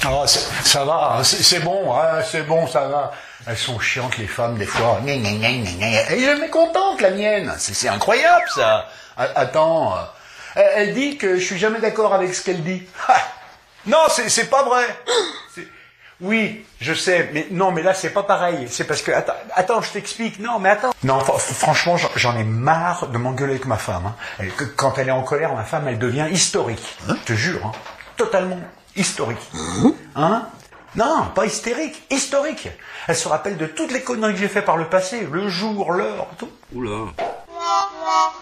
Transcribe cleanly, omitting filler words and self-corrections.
Oh, ça va, c'est bon, hein, c'est bon, ça va. Elles sont chiantes, les femmes, des fois. Elle est jamais contente, la mienne. C'est incroyable, ça. Attends, elle dit que je suis jamais d'accord avec ce qu'elle dit. Non, c'est pas vrai. Oui, je sais, mais non, mais là, c'est pas pareil. C'est parce que, attends, je t'explique. Non, mais attends. Non, franchement, j'en ai marre de m'engueuler avec ma femme. Hein. Quand elle est en colère, ma femme, elle devient historique. Je te jure, hein. Totalement historique. Hein? Non, pas hystérique, historique. Elle se rappelle de toutes les conneries que j'ai fait par le passé, le jour, l'heure, tout. Oula.